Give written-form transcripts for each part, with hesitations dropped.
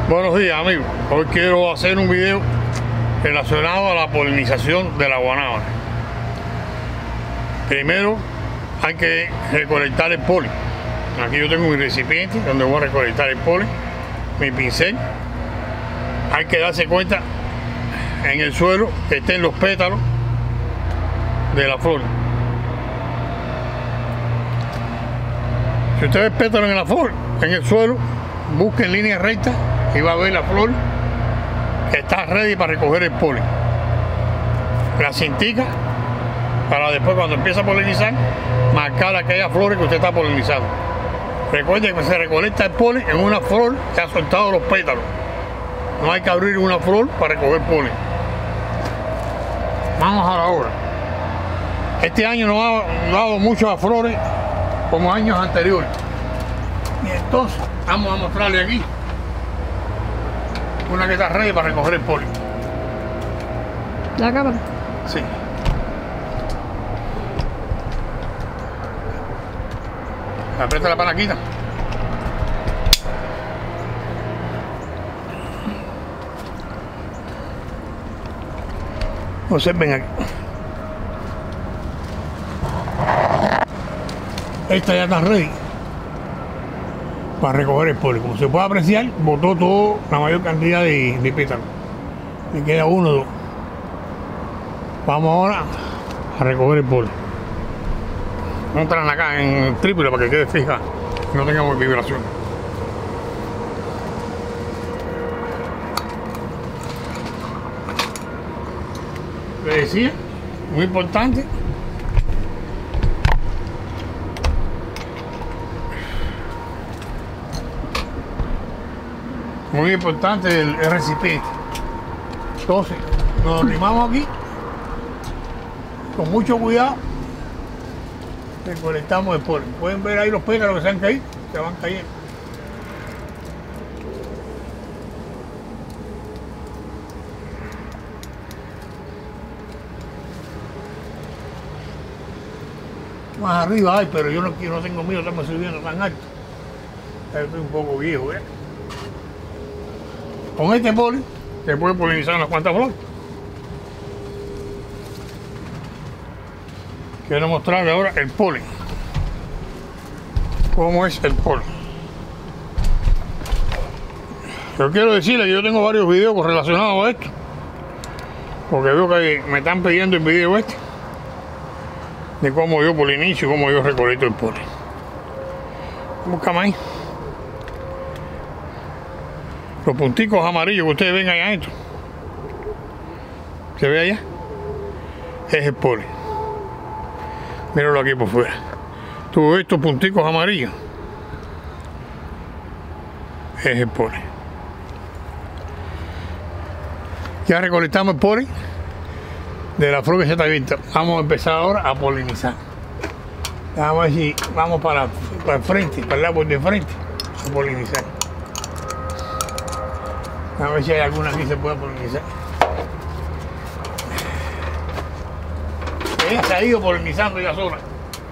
Buenos días, amigos. Hoy quiero hacer un video relacionado a la polinización de la guanábana. Primero hay que recolectar el polen. Aquí yo tengo mi recipiente donde voy a recolectar el polen, mi pincel. Hay que darse cuenta en el suelo que estén los pétalos de la flor. Si ustedes pétalos en la flor, en el suelo, busquen líneas rectas y va a ver la flor que está ready para recoger el polen. La cintica para después, cuando empieza a polinizar, marcar aquellas flores que usted está polinizando. Recuerde que se recolecta el polen en una flor que ha soltado los pétalos. No hay que abrir una flor para recoger polen. Vamos a la obra. Este año no ha dado muchas flores como años anteriores. Y entonces vamos a mostrarle aquí una que está ready para recoger el polen. ¿La cámara? Sí. Aprieta la palanquita. Observen aquí. Esta ya está ready para recoger el polen. Como se puede apreciar, botó toda la mayor cantidad de pétalos. Me queda uno o dos. Vamos ahora a recoger el polen. Vamos a entrar acá en el triple para que quede fija y no tengamos vibración. Le decía, muy importante, el recipiente. Entonces nos arrimamos aquí con mucho cuidado, recolectamos el polen. Pueden ver ahí los pétalos que se han caído, se van cayendo. Más arriba hay, pero yo no tengo miedo, estamos subiendo tan alto. Estoy un poco viejo, ¿eh? Con este polen se puede polinizar unas cuantas flores. Quiero mostrarle ahora el polen. ¿Cómo es el polen? Yo quiero decirle que yo tengo varios videos relacionados a esto, porque veo que me están pidiendo el video este de cómo yo polinizo y cómo yo recolecto el polen. Búscame ahí. Los punticos amarillos que ustedes ven allá adentro, ¿se ve allá? Es el polen. Míralo aquí por fuera. Todos estos punticos amarillos es el polen. Ya recolectamos el polen de la flor que se está abierta. Vamos a empezar ahora a polinizar. Vamos a ver si vamos para el frente, para el lado de frente, a polinizar. A ver si hay alguna aquí que se pueda polinizar. Ella se ha ido polinizando ya sola.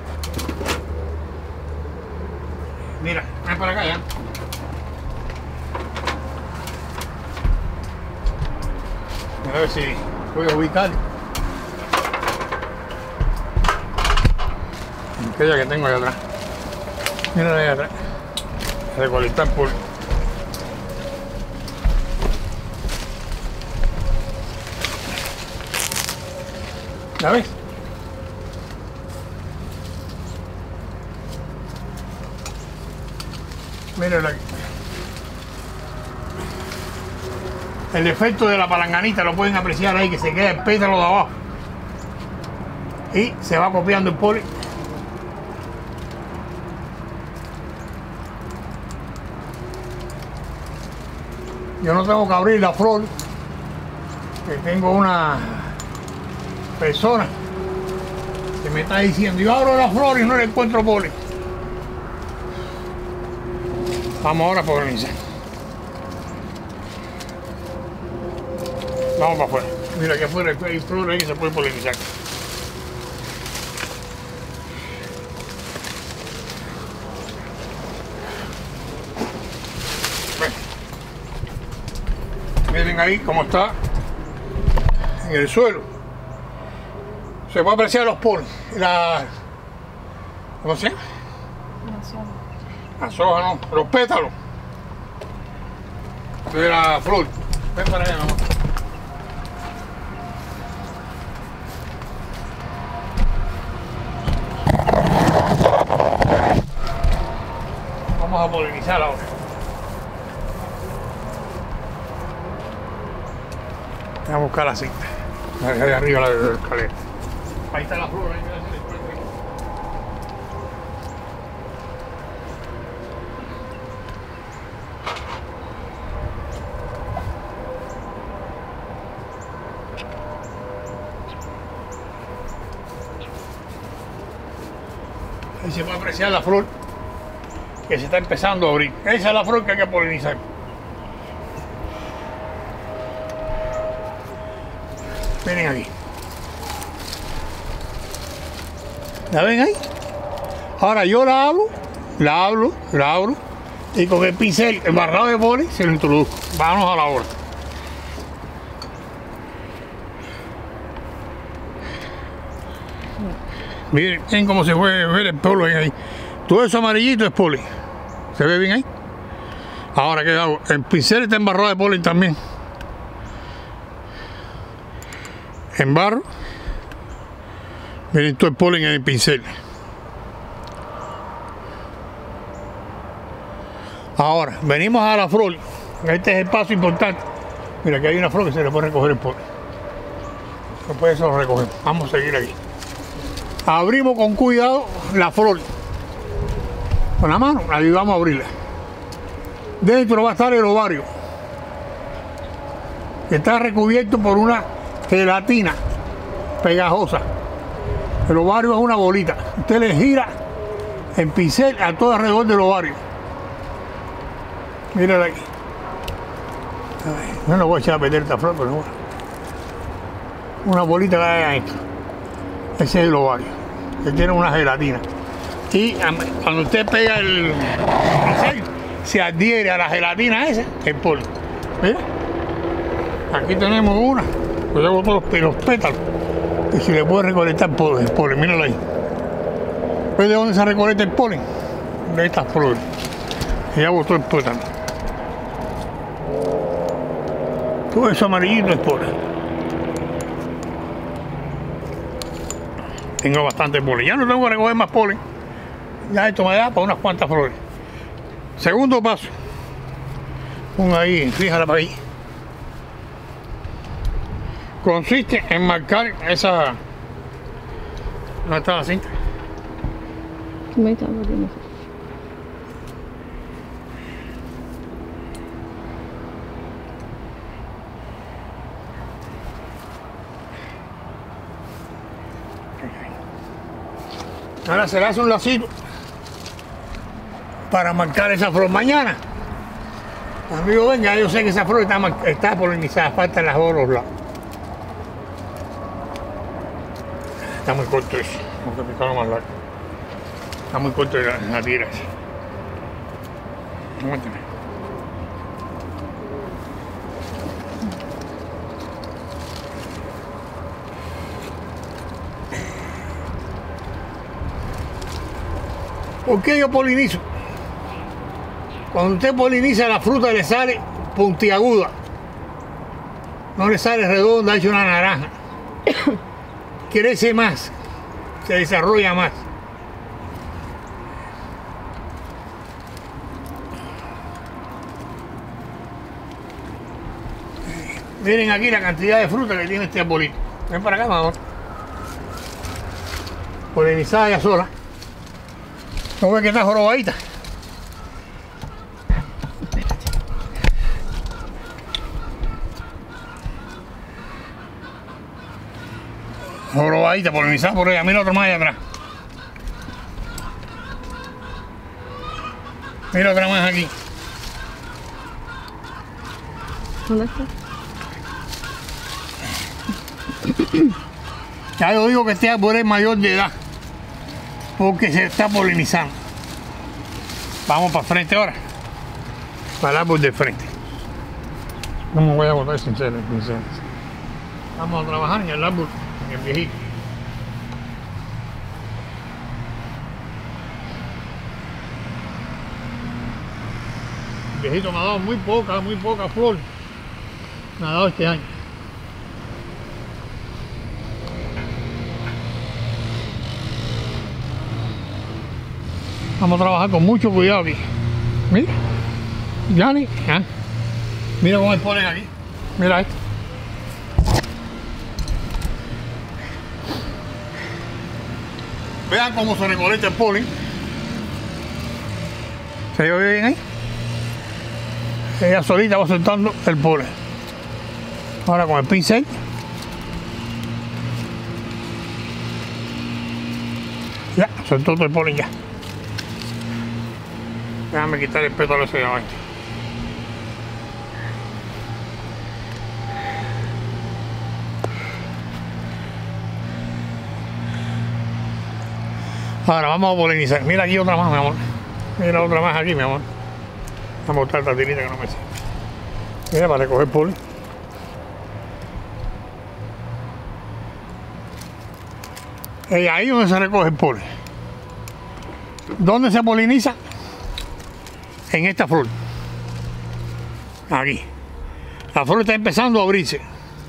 Mira, ven para acá ya. A ver si voy a ubicar aquella que tengo allá atrás. Mira allá atrás. Recolectar polen. ¿La ves? Mírala aquí. El efecto de la palanganita lo pueden apreciar ahí, que se queda el pétalo de abajo y se va copiando el polen. Yo no tengo que abrir la flor, que tengo una persona que me está diciendo: yo abro la flor y no le encuentro polen. Vamos ahora a polinizar. Vamos para afuera. Mira que afuera hay flores ahí que se puede polinizar. Miren ahí cómo está en el suelo. Se puede apreciar los polen, ¿cómo se llama? Las hojas no, los pétalos de la flor. Ven para allá, mamá. Vamos a polinizar ahora. Voy a buscar la cinta. Ahí arriba la escalera. Ahí está la flor, ahí me hace el encuentro. Ahí se puede apreciar la flor que se está empezando a abrir. Esa es la flor que hay que polinizar. Miren aquí. ¿La ven ahí? Ahora yo la abro y con el pincel embarrado de polen se lo introduzco. Vámonos a la obra. Miren cómo se puede ver el polen ahí. Todo eso amarillito es polen. ¿Se ve bien ahí? Ahora, ¿qué hago? El pincel está embarrado de polen también. Embarro. Miren todo el polen en el pincel. Ahora, venimos a la flor. Este es el paso importante. Mira, que hay una flor que se le puede recoger el polen. Después eso lo recogemos. Vamos a seguir aquí. Abrimos con cuidado la flor. Con la mano, la ayudamos a abrirla. Dentro va a estar el ovario, que está recubierto por una gelatina pegajosa. El ovario es una bolita. Usted le gira el pincel a todo alrededor del ovario. Mírala aquí. No lo voy a echar a perder esta flor, pero bueno. Una bolita que hay adentro. Ese es el ovario, que tiene una gelatina. Y cuando usted pega el pincel, se adhiere a la gelatina esa, el polen. Mira, aquí tenemos una, pues yo boto los pétalos, y se le puede recolectar el polen, míralo ahí. ¿Ves de dónde se recolecta el polen? De estas flores. Y ya botó el pétalo. Todo eso amarillito es polen. Tengo bastante polen. Ya no tengo que recoger más polen. Ya esto me da para unas cuantas flores. Segundo paso. Pon ahí, fíjala para ahí. Consiste en marcar esa... ¿Dónde está la cinta? Me está volviendo. Ahora se le hace un lacito para marcar esa flor. Mañana, amigo, venga, yo sé que esa flor está polinizada, faltan las hojas a los lados. Está muy corto eso, vamos a picarlo más largo. Está muy corto la tira esa. Aguántame. ¿Por qué yo polinizo? Cuando usted poliniza, la fruta le sale puntiaguda. No le sale redonda, hecho una naranja. Crece más, se desarrolla más. Miren aquí la cantidad de fruta que tiene este arbolito. Ven para acá, mamá. Polinizada ya sola. ¿No ves que está jorobadita? Jorobadita, polinizada por ella. Mira otro más allá atrás. Mira otra más aquí. ¿Dónde está? Ya yo digo que este árbol es mayor de edad, porque se está polinizando. Vamos para el frente ahora, para el árbol del frente. No me voy a botar sincero, pincel. Vamos a trabajar en el árbol, en el viejito. El viejito me ha dado muy poca flor. Me ha dado este año. Vamos a trabajar con mucho cuidado aquí. Mira, Yanni, ¿eh? Mira cómo me ponen aquí. Mira esto. Vean cómo se recolecta el polen. ¿Se ve bien ahí? Ella solita va soltando el polen. Ahora con el pincel. Ya, soltó todo el polen ya. Déjame quitar el pétalo ese de abajo. Ahora vamos a polinizar. Mira aquí otra más, mi amor. Mira otra más aquí, mi amor. Vamos a botar esta tirita que no me sirve. Mira, para recoger polen. Y ahí donde se recoge el polen. ¿Dónde se poliniza? En esta flor. Aquí. La flor está empezando a abrirse.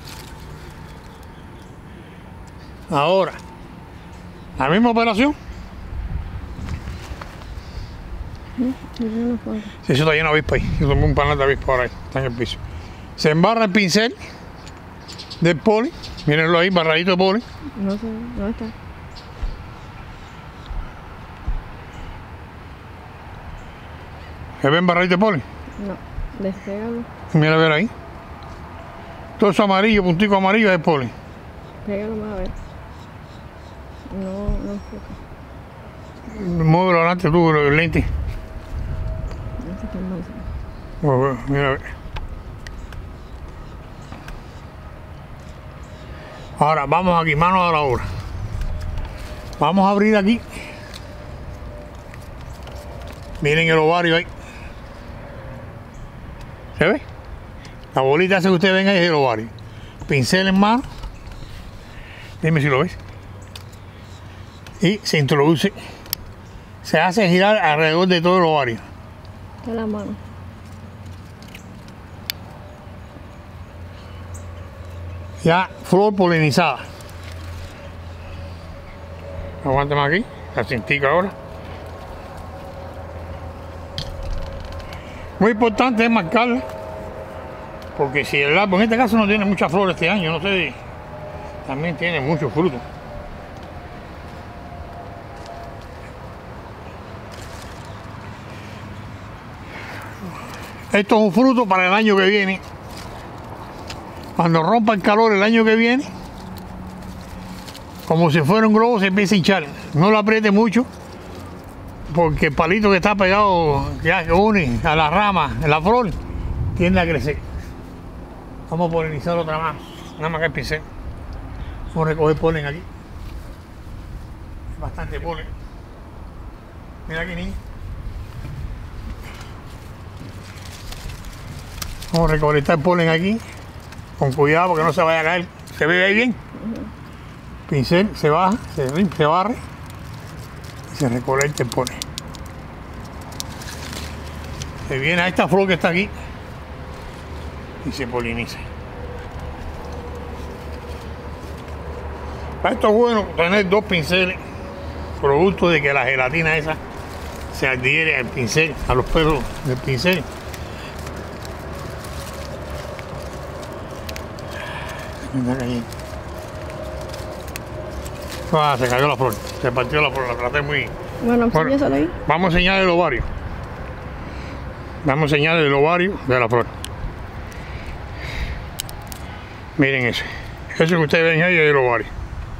Ahora, la misma operación. Sí, eso está lleno de avispa ahí. Yo tomé un panal de avispa ahora ahí. Está en el piso. Se embarra el pincel del polen. Mírenlo ahí, barradito de polen. No sé, ¿dónde está? ¿Se ven barradito de polen? No, despégalo. Mira a ver ahí. Todo eso amarillo, puntico amarillo es polen. Pégalo más a ver. No enfoca. Muévelo adelante tú, el lente. No sé qué más. Bueno, mira a ver. Ahora vamos aquí, manos a la obra. Vamos a abrir aquí. Miren el ovario ahí. ¿Se ve? La bolita esa que ustedes ven ahí es el ovario. Pincel en mano. Dime si lo ves. Y se introduce. Se hace girar alrededor de todo el ovario. De la mano. Ya flor polinizada. Aguántame aquí, la cintica ahora. Muy importante es marcarla, porque si el árbol, en este caso no tiene mucha flor este año, no sé, también tiene muchos frutos. Esto es un fruto para el año que viene. Cuando rompa el calor el año que viene, como si fuera un globo, se empieza a hinchar. No lo apriete mucho, porque el palito que está pegado, ya que une a la rama, en la flor, tiende a crecer. Vamos a polinizar otra más, nada más que el pincel. Vamos a recoger polen aquí. Bastante polen. Mira aquí, niña. Vamos a recolectar polen aquí, con cuidado porque no se vaya a caer. ¿Se ve ahí bien? Pincel, se baja, se barre y se recolecta el polen. Se viene a esta flor que está aquí y se poliniza. Para esto es bueno tener dos pinceles, producto de que la gelatina esa se adhiere al pincel, a los pelos del pincel. Se cayó la flor, se partió la flor, la traté muy... Bueno, ahí. Vamos a enseñar el ovario. Vamos a enseñar el ovario de la flor. Miren ese. Eso que ustedes ven ahí es el ovario.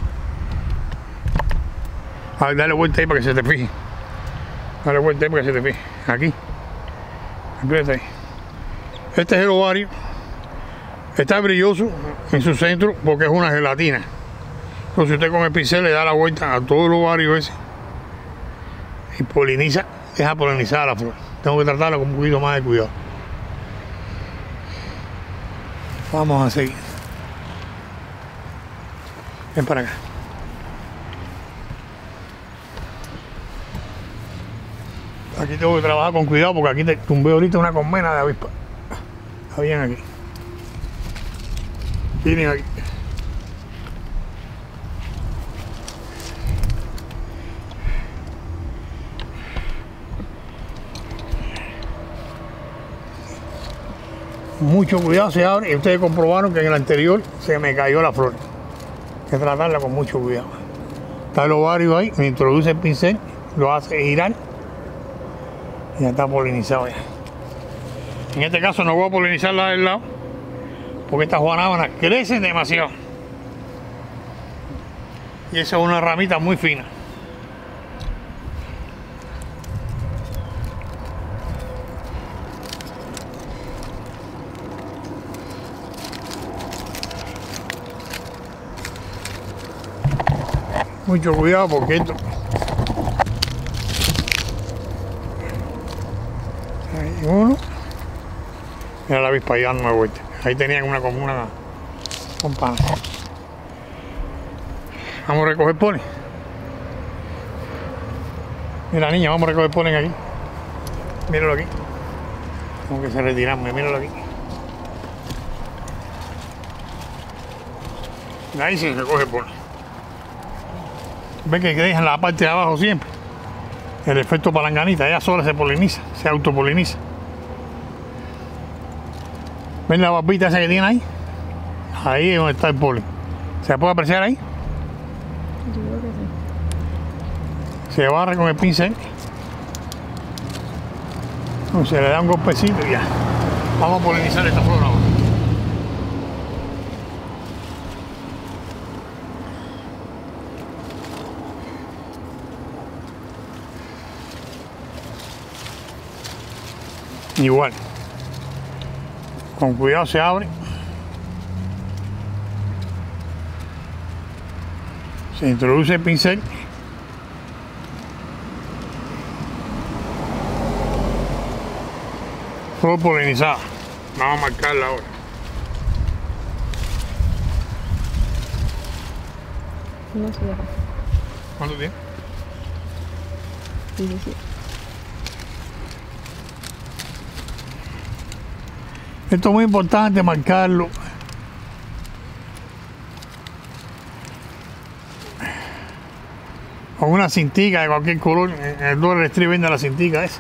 A ver, dale vuelta ahí para que se te fije. Dale vuelta ahí para que se te fije. Aquí. Aprieta ahí. Este es el ovario. Está brilloso en su centro porque es una gelatina. Entonces usted con el pincel le da la vuelta a todo el ovario ese y poliniza, deja polinizar la flor. Tengo que tratarla con un poquito más de cuidado. Vamos a seguir. Ven para acá. Aquí tengo que trabajar con cuidado porque aquí te tumbé ahorita una colmena de avispa. Habían aquí. Vienen aquí. Mucho cuidado, se abre y ustedes comprobaron que en el anterior se me cayó la flor. Hay que tratarla con mucho cuidado. Está el ovario ahí, me introduce el pincel, lo hace girar y ya está polinizado ya. En este caso no voy a polinizarla del lado porque estas guanábanas crecen demasiado. Y esa es una ramita muy fina. Mucho cuidado porque esto. Ahí uno. Mira la avispa ahí dándome vuelta. Ahí tenían una como una campana. Vamos a recoger polen. Mira niña, vamos a recoger polen aquí. Míralo aquí. Tengo que se retirarme, míralo aquí. Ahí se recoge polen. Ven que dejan la parte de abajo siempre. El efecto palanganita, ella sola se poliniza, se autopoliniza. ¿Ven la barbita esa que tiene ahí? Ahí es donde está el polen. ¿Se puede apreciar ahí? Yo creo que sí. Se barre con el pincel. Se le da un golpecito y ya. Vamos a polinizar esta flor ahora. Igual, con cuidado se abre, se introduce el pincel, flor polinizada. Vamos a marcarla ahora. No se deja. ¿Cuánto tiene? 17. Esto es muy importante marcarlo. Con una cintica de cualquier color. El Dollar Street vende la cintica esa.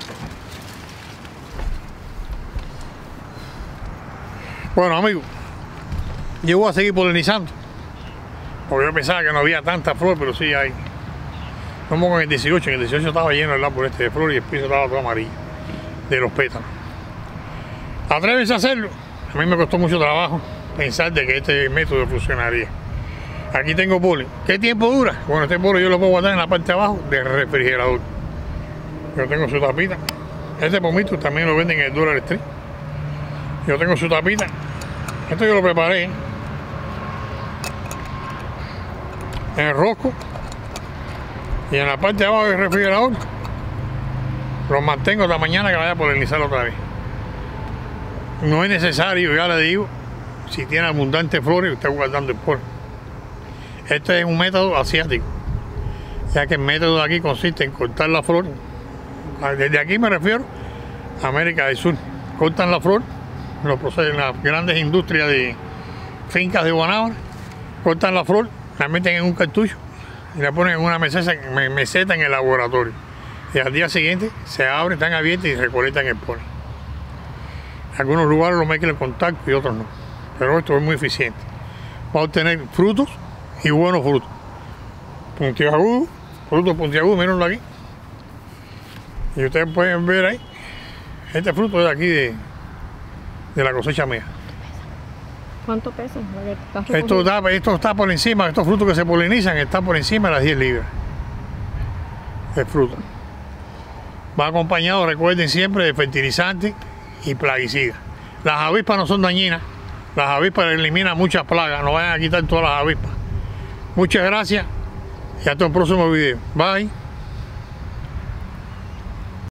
Bueno amigos, yo voy a seguir polinizando. Porque yo pensaba que no había tanta flor, pero sí hay. Vamos con el 18, en el 18 estaba lleno el árbol este de flor y el piso estaba todo amarillo de los pétalos. Atrévese a hacerlo. A mí me costó mucho trabajo pensar de que este método funcionaría. Aquí tengo polen. ¿Qué tiempo dura? Bueno, este polen yo lo puedo guardar en la parte de abajo del refrigerador. Yo tengo su tapita. Este pomito también lo venden en el Dollar Street. Yo tengo su tapita. Esto yo lo preparé en el rosco y en la parte de abajo del refrigerador. Lo mantengo hasta mañana que vaya a polinizar otra vez. No es necesario, ya le digo, si tiene abundantes flores, usted guardando el polen. Este es un método asiático, ya que el método de aquí consiste en cortar la flor. Desde aquí me refiero a América del Sur. Cortan la flor, lo proceden las grandes industrias de fincas de guanábana, cortan la flor, la meten en un cartucho y la ponen en una meseta en el laboratorio. Y al día siguiente se abren, están abiertas y recolectan el polen. Algunos lugares lo mezclan en contacto y otros no. Pero esto es muy eficiente. Va a obtener frutos y buenos frutos. Puntiagudos, frutos puntiagudos, mírenlo aquí. Y ustedes pueden ver ahí, este fruto es de aquí de la cosecha mía. ¿Cuánto pesa? Esto está por encima, estos frutos que se polinizan están por encima de las 10 libras. El fruto. Va acompañado, recuerden siempre, de fertilizante y plaguicida. Las avispas no son dañinas, las avispas eliminan muchas plagas, no vayan a quitar todas las avispas. Muchas gracias y hasta un próximo video. Bye.